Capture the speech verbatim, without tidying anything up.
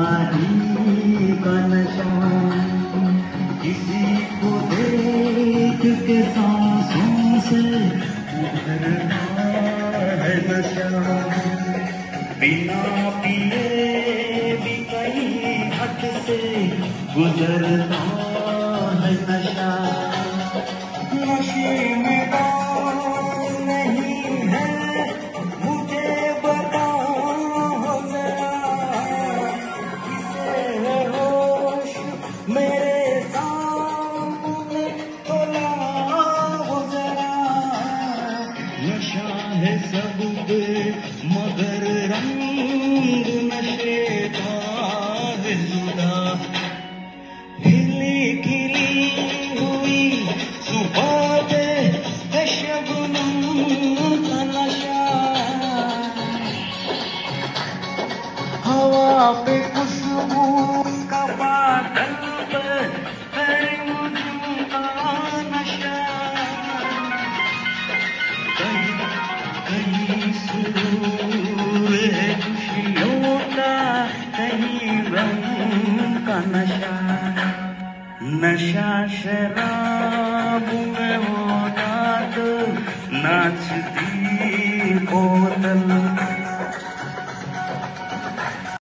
तन्हाई का नशा, किसी को देख के सांसों से उभरना है नशा, बिना पिए भी कहीं हद से गुजरता है नशा। नशे में बात नहीं है, मुझे बताओ जरा, किसे है होश मेरे सामने तो लाओ जरा। नशा है सब पे मगर रंग नशे का है जुदा, खिली खिली हुई सुबह पे है शबनम का नशा, हवा पे खुशबू का बादल पे है उजू का नशा, कहीं कहीं सुरूर है खुशियों का, कहीं गम का नशा। नशा शराब